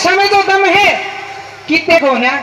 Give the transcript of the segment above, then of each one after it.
भाषा में तो दम है, कितने को ना।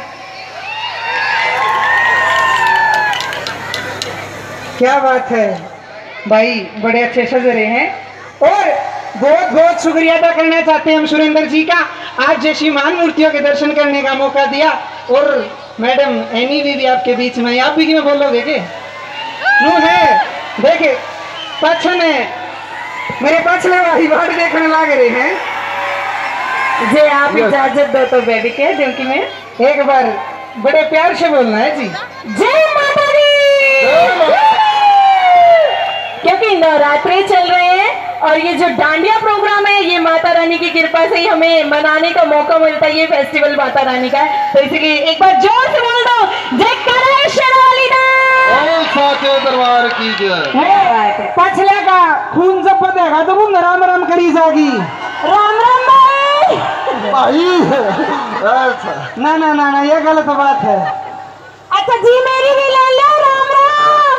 क्या बात है भाई, बड़े अच्छे सज रहे हैं। और बहुत बहुत शुक्रिया अदा करना चाहते हैं हम सुरेंद्र जी का, आज जैसी महान मूर्तियों के दर्शन करने का मौका दिया। और मैडम एनी भी आपके बीच में, आप भी क्यों बोलोगे कि नू है। देखे पछने मेरे पछले वाली बात देखने लग रहे हैं जी, आप इजाजत दो तो बेबी के दूं कि मैं एक बार बड़े प्यार से बोलना है जी। जय माता दी। क्योंकि नवरात्रे चल रहे हैं और ये जो डांडिया प्रोग्राम है ये माता रानी की कृपा से ही हमें मनाने का मौका मिलता है। ये फेस्टिवल माता रानी का है, तो इसलिए एक बार जोर से बोल दो जय कराली दरबार की जय। पछले का खून जब पतेगा तो वो राम राम करी जागी। राम राम भाई। ना ना ना ना, ये गलत बात है। अच्छा जी, मेरी भी ले लो। राम राम।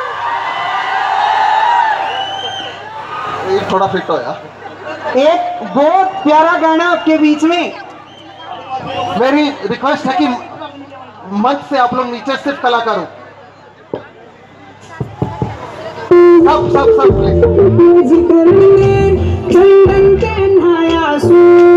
एक थोड़ा फिट हो यार। एक बहुत प्यारा गाना आपके बीच में। मेरी रिक्वेस्ट है कि मंच से आप लोग नीचे सिर्फ कलाकार हो। सब सब सब प्लीज।